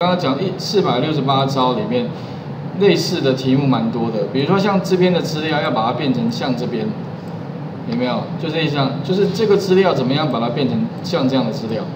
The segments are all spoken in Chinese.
刚刚讲468招里面，类似的题目蛮多的，比如说像这边的资料要把它变成像这边，有没有？就是像，就是这个资料怎么样把它变成像这样的资料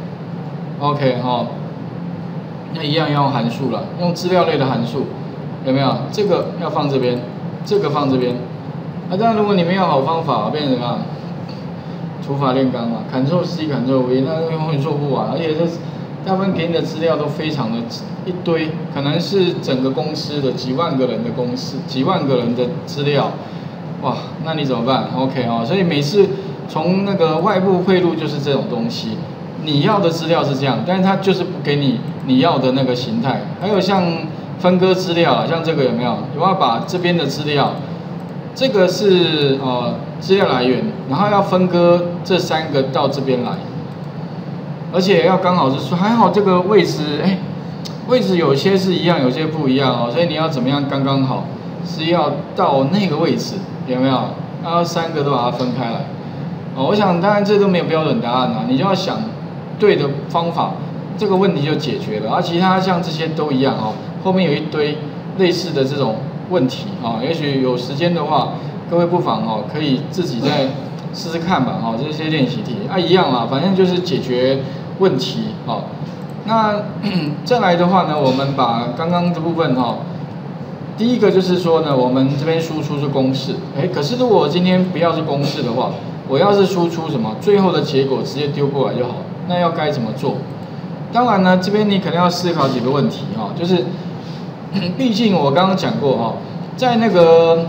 ？OK 哈，那一样要用函数了，用资料类的函数，有没有？这个要放这边，这个放这边。那当然，如果你没有好方法，变成什么？除法炼钢嘛 ，Ctrl C，Ctrl V， 那永远做不完，而且这大部分给你的资料都非常的一堆，可能是整个公司的几万个人的公司，几万个人的资料，哇，那你怎么办 ？OK 哦，所以每次从那个外部汇入就是这种东西，你要的资料是这样，但是它就是不给你你要的那个形态。还有像分割资料啊，像这个有没有？有没有把这边的资料？这个是资料来源，然后要分割这3个到这边来，而且要刚好是说，还好这个位置，位置有些是一样，有些不一样哦，所以你要怎么样刚刚好，是要到那个位置，有没有？要3个都把它分开来。哦，我想当然这都没有标准答案啊，你就要想对的方法，这个问题就解决了。而其他像这些都一样哦，后面有一堆类似的这种问题啊，也许有时间的话，各位不妨可以自己再试试看吧，这些练习题啊一样啦，反正就是解决问题啊。那再来的话呢，我们把刚刚这部分第一个就是说呢，我们这边输出是公式，可是如果我今天不要是公式的话，我要是输出什么最后的结果直接丢过来就好，那要该怎么做？当然呢，这边你可能要思考几个问题就是。毕竟我刚刚讲过在那个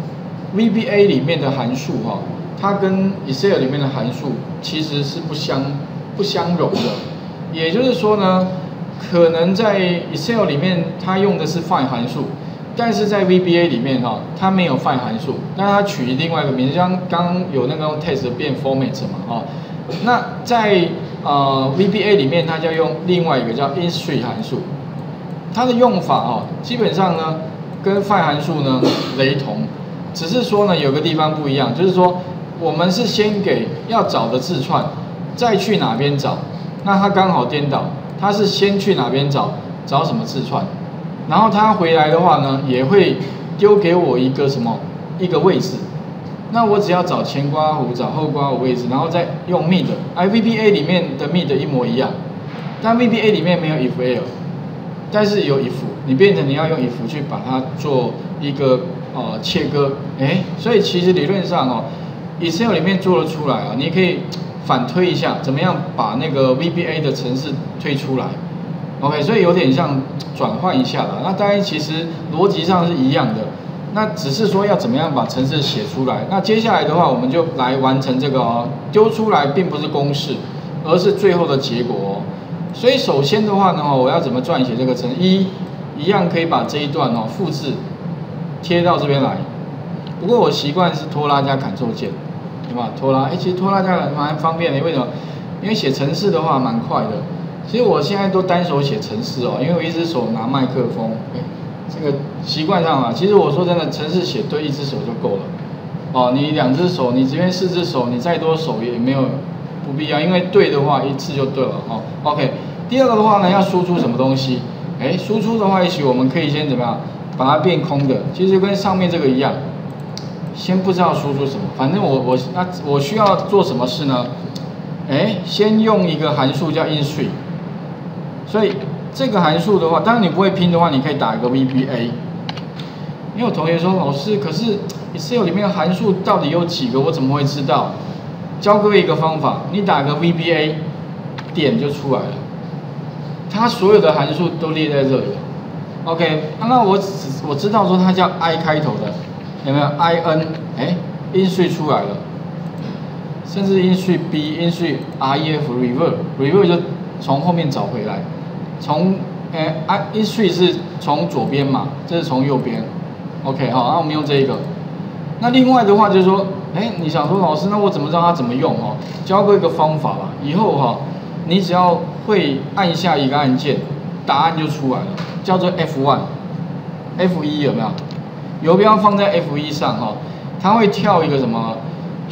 VBA 里面的函数它跟 Excel 里面的函数其实是不相容的。也就是说呢，可能在 Excel 里面它用的是 find 函数，但是在 VBA 里面它没有 find 函数，但它取另外一个名字，像刚刚有那个用 test 变 format 嘛那在VBA 里面它就用另外一个叫 instr 函数。它的用法基本上呢跟 find 函数呢雷同，只是说呢有个地方不一样，就是说我们是先给要找的字串，再去哪边找，那它刚好颠倒，它是先去哪边找什么字串，然后它回来的话呢也会丢给我一个什么一个位置，那我只要找前刮弧找后刮弧位置，然后再用 mid，VBA 里面的 mid 一模一样，但 VBA 里面没有 if else。但是有 if， 你变成你要用 if 去把它做一个切割，所以其实理论上Excel 里面做得出来你可以反推一下，怎么样把那个 VBA 的程式推出来 ，OK， 所以有点像转换一下啦。那当然其实逻辑上是一样的，那只是说要怎么样把程式写出来。那接下来的话，我们就来完成这个丢出来并不是公式，而是最后的结果所以首先的话呢，我要怎么撰写这个程式？一样可以把这一段复制贴到这边来。不过我习惯是拖拉加 Ctrl 键，对吧？拖拉，其实拖拉加蛮方便的，为什么？因为写程式的话蛮快的。其实我现在都单手写程式因为我一只手拿麦克风，这个习惯上其实我说真的，程式写对一只手就够了。你2只手，你这边4只手，你再多手也没有。不必要，因为对的话一次就对了OK， 第二个的话呢，要输出什么东西？输出的话，也许我们可以先怎么样，把它变空的。其实跟上面这个一样，先不知道输出什么，反正我需要做什么事呢？先用一个函数叫 instr， 所以这个函数的话，当然你不会拼的话，你可以打一个 VBA。因为我同学说，老师，可是 Excel 里面的函数到底有几个？我怎么会知道？教各位一个方法，你打个 VBA 点就出来了，它所有的函数都列在这里。OK， 那我知道说它叫 I 开头的，有没有 IN？instr 出来了，甚至 instr B、instr REF、reverse 就从后面找回来，从instr 是从左边嘛，这是从右边。OK 好，那我们用这一个。那另外的话就是说。你想说老师，那我怎么知道它怎么用教过一个方法吧，以后你只要会按下一个按键，答案就出来了，叫做 F1，F1 有没有？游标放在 F1 上它会跳一个什么？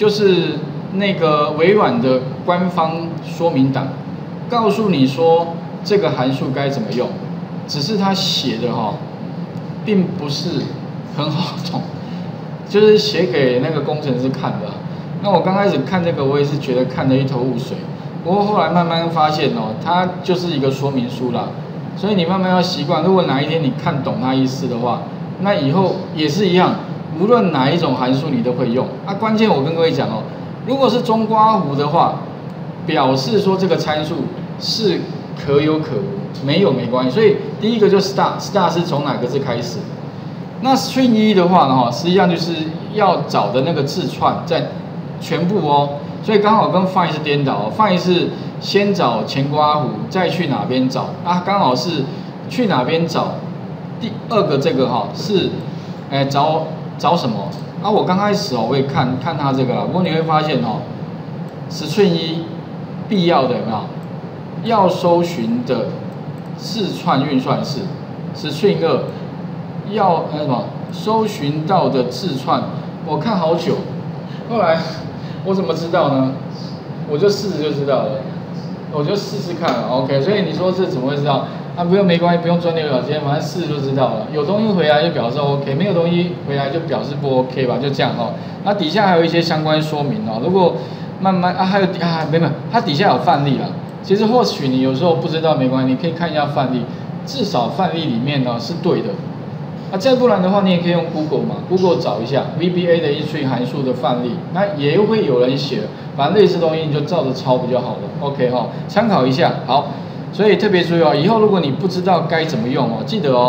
就是那个微软的官方说明档，告诉你说这个函数该怎么用，只是它写的并不是很好懂，就是写给那个工程师看的。那我刚开始看这个，我也是觉得看得一头雾水。不过后来慢慢发现它就是一个说明书啦，所以你慢慢要习惯。如果哪一天你看懂它意思的话，那以后也是一样，无论哪一种函数你都会用。关键我跟各位讲如果是中括弧的话，表示说这个参数是可有可无，没有没关系。所以第一个就 star 是从哪个字开始？那 string 一的话呢，实际上就是要找的那个字串在全部所以刚好跟 find 是颠倒，find 是先找前括弧，再去哪边找刚好是去哪边找。第二个这个是找什么？我刚开始我也看它这个啦，不过你会发现string 一必要的有没有？要搜寻的字串运算式，string 二要什么？搜寻到的字串，我看好久，后来我怎么知道呢？我就试试就知道了，我就试试看了 ，OK。所以你说这怎么会知道？不用没关系，不用钻牛角尖，反正试就知道了。有东西回来就表示 OK， 没有东西回来就表示不 OK 吧，就这样那底下还有一些相关说明如果慢慢还有没，它底下有范例啦。其实或许你有时候不知道没关系，你可以看一下范例，至少范例里面是对的。再不然的话，你也可以用 Google 嘛 ，Google 找一下 VBA 的string函数的范例，那也会有人写，反正类似东西你就照着抄不就好了 ，OK 参考一下。好，所以特别注意以后如果你不知道该怎么用记得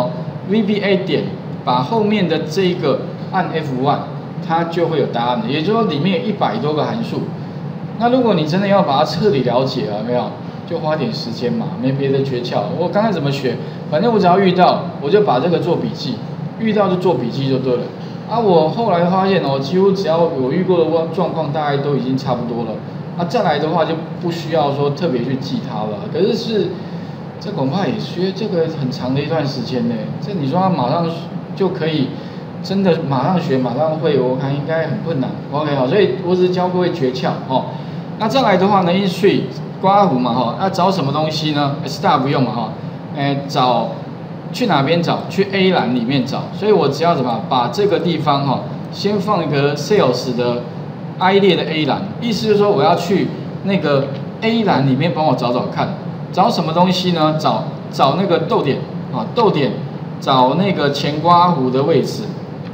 VBA 点把后面的这个按 F1， 它就会有答案的，也就是说里面有100多个函数。那如果你真的要把它彻底了解没有？就花点时间嘛，没别的诀窍。我刚才怎么学？反正我只要遇到，我就把这个做笔记，遇到就做笔记就对了。我后来发现几乎只要我遇过的状况，大概都已经差不多了。再来的话就不需要说特别去记它了。可是这恐怕也需这个很长的一段时间呢。这你说他马上就可以真的马上学马上会，我看应该很困难。OK 好，所以我只是教各位诀窍那再来的话呢，string括弧嘛找什么东西呢 ？star 不用嘛找去哪边找？去 A 栏里面找。所以我只要怎么把这个地方先放一个 sales 的 I 列的 A 栏，意思就是说我要去那个 A 栏里面帮我找找看，找什么东西呢？找那个逗点逗点，找那个前括弧的位置。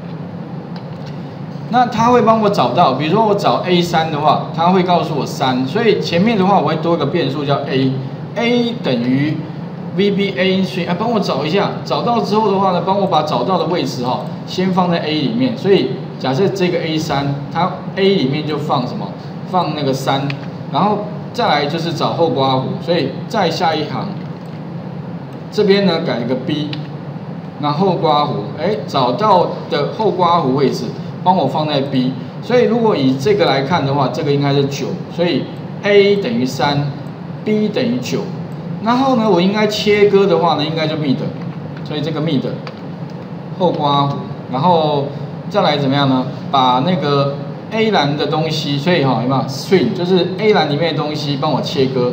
那它会帮我找到，比如说我找 A3 的话，它会告诉我3，所以前面的话我会多一个变数叫 A 等于 VBA string，帮我找一下，找到之后的话呢，帮我把找到的位置先放在 A 里面，所以假设这个 A3，它 A 里面就放什么？放那个3，然后再来就是找后括弧，所以再下一行，这边呢改一个 B， 那后括弧，找到的后括弧位置。帮我放在 B， 所以如果以这个来看的话，这个应该是9，所以 A 等于3 ，B 等于9。然后呢，我应该切割的话呢，应该就 mid， 所以这个 mid 后括弧，然后再来怎么样呢？把那个 A 栏的东西，所以有没有 string 就是 A 栏里面的东西帮我切割，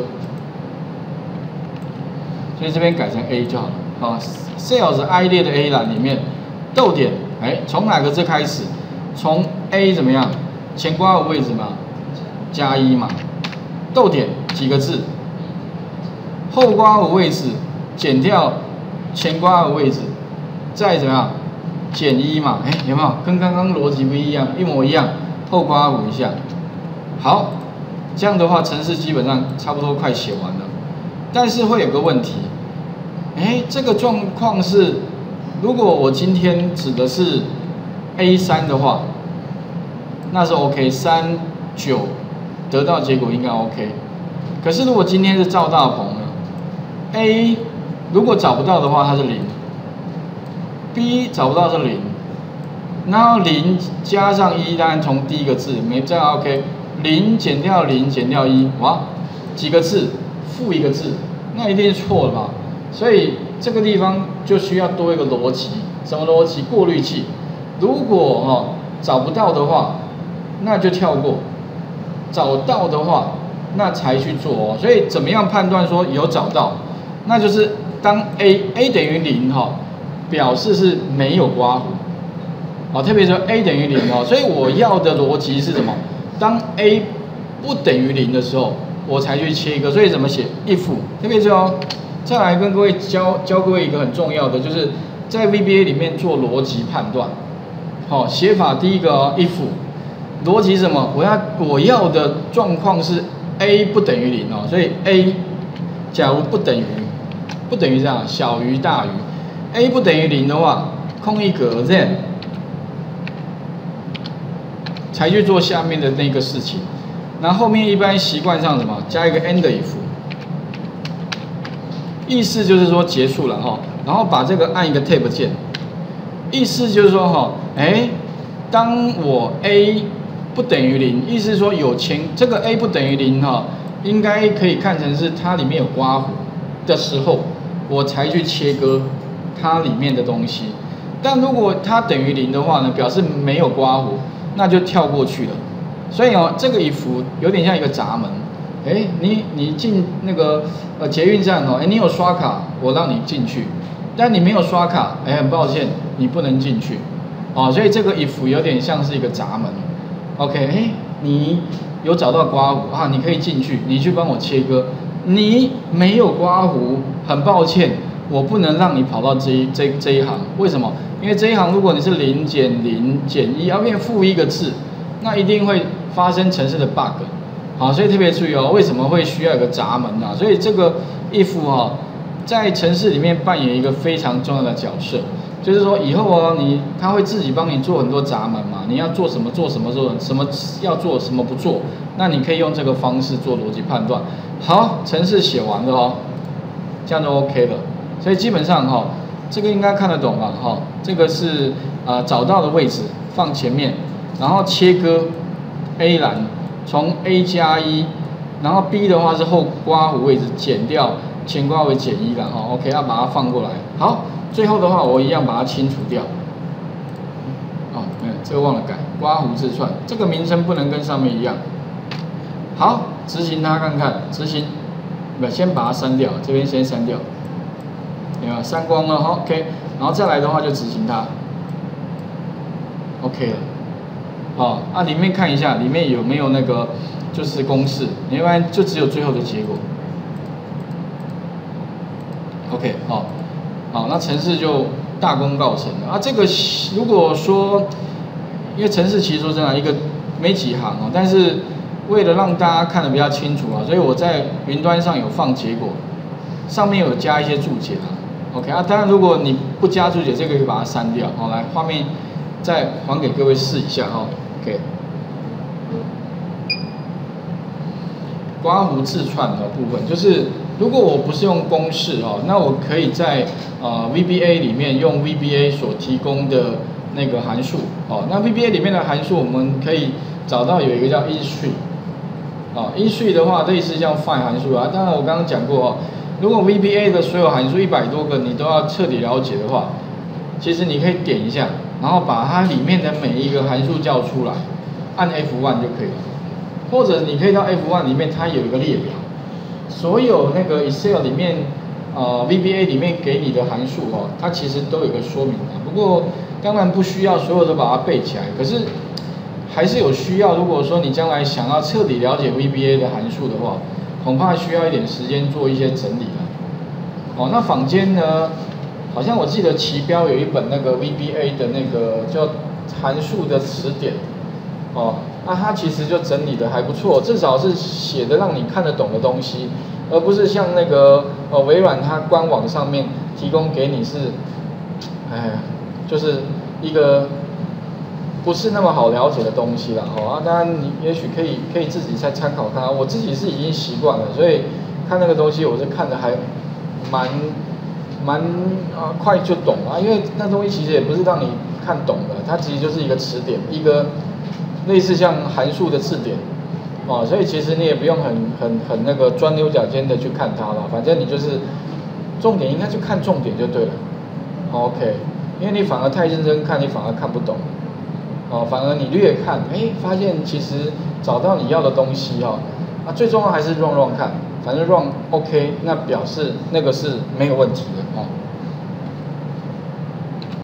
所以这边改成 A 就好了。sales I 列的 A 栏里面逗点，从哪个字开始？从 A 怎么样？前括弧位置嘛，加1嘛，逗点几个字？后括弧位置减掉前括弧位置，再怎么样？减1嘛，有没有？跟刚刚逻辑不一样，一模一样，后括弧一下。好，这样的话程式基本上差不多快写完了，但是会有个问题，这个状况是，如果我今天指的是 A3 的话，那是 OK，3 9得到结果应该 OK。可是如果今天是赵大鹏呢 ，A 如果找不到的话，它是0；B 找不到是0，然后0加上1，当然从第一个字没这样 OK，0减掉0减掉1，哇，几个字？负1个字，那一定是错了嘛？所以这个地方就需要多一个逻辑，什么逻辑？过滤器。如果找不到的话，那就跳过；找到的话，那才去做所以怎么样判断说有找到？ 那就是当 a 等于0哈，表示是没有刮弧。好，特别说 a 等于0哦，所以我要的逻辑是什么？当 a 不等于0的时候，我才去切割。所以怎么写 if？ 特别是哦，再来跟各位教各位一个很重要的，就是在 VBA 里面做逻辑判断。好，写法第一个哦 if， 逻辑是什么？我要的状况是 a 不等于0哦，所以 a 假如不等于这样，小于大于 a 不等于0的话，空一格 then 才去做下面的那个事情。那后面一般习惯上什么加一个 end if， 意思就是说结束了哈，然后把这个按一个 tab 键，意思就是说哈，当我 a 不等于0，意思是说这个 a 不等于0哈，应该可以看成是它里面有刮弧的时候，我才去切割它里面的东西。但如果它等于0的话呢，表示没有刮弧，那就跳过去了。所以哦，这个if有点像一个闸门。你进那个捷运站哦，你有刷卡，我让你进去，但你没有刷卡，很抱歉，你不能进去。哦，所以这个 if 有点像是一个闸门。OK， 你有找到刮弧啊，你可以进去，你去帮我切割。你没有刮弧，很抱歉，我不能让你跑到这一行。为什么？因为这一行如果你是0减0减1，要变负1个字，那一定会发生程式的 bug。好，所以特别注意哦，为什么会需要有个闸门啊？所以这个 if 在程式里面扮演一个非常重要的角色，就是说以后哦，它会自己帮你做很多闸门嘛，你要做什么做什么什么要做什么不做，那你可以用这个方式做逻辑判断。好，程式写完了哦，这样就 OK 了。所以基本上这个应该看得懂吧？这个是找到的位置放前面，然后切割 A 栏。从 A 加1，然后 B 的话是后刮弧位置减掉，前刮为减1了OK， 要把它放过来。好，最后的话我一样把它清除掉。这个忘了改，刮弧字串，这个名称不能跟上面一样。好，执行它看看，执行，先把它删掉，这边先删掉，有没有删光了OK， 然后再来的话就执行它 ，OK 了。里面看一下，里面有没有那个就是公式，要不然就只有最后的结果。OK， 好，那程式就大功告成了。这个如果说，因为程式其实说真的一个没几行但是为了让大家看得比较清楚所以我在云端上有放结果，上面有加一些注解OK，当然如果你不加注解，这个可以把它删掉。来，画面再还给各位试一下OK， 刮弧字串的部分，就是如果我不是用公式那我可以在VBA 里面用 VBA 所提供的那个函数那 VBA 里面的函数我们可以找到有一个叫 instr 的话类似像 find 函数当然我刚刚讲过如果 VBA 的所有函数100多个你都要彻底了解的话，其实你可以点一下。然后把它里面的每一个函数叫出来，按 F1 就可以了。或者你可以到 F1 里面，它有一个列表，所有那个 Excel 里面VBA 里面给你的函数它其实都有个说明不过当然不需要所有都把它背起来，可是还是有需要。如果说你将来想要彻底了解 VBA 的函数的话，恐怕需要一点时间做一些整理了。那坊间呢？好像我记得旗标有一本那个 VBA 的那个叫函数的词典，它其实就整理的还不错，至少是写的让你看得懂的东西，而不是像那个微软它官网上面提供给你是，就是一个不是那么好了解的东西啦当然你也许可以自己再参考它，我自己是已经习惯了，所以看那个东西我是看的还蛮快就懂因为那东西其实也不是让你看懂的，它其实就是一个词典，一个类似像函数的字典所以其实你也不用很那个钻牛角尖的去看它了，反正你就是重点应该就看重点就对了OK， 因为你反而太认真看，你反而看不懂反而你略看发现其实找到你要的东西最重要还是 run 看， 反正 run OK， 那表示那个是没有问题的哦。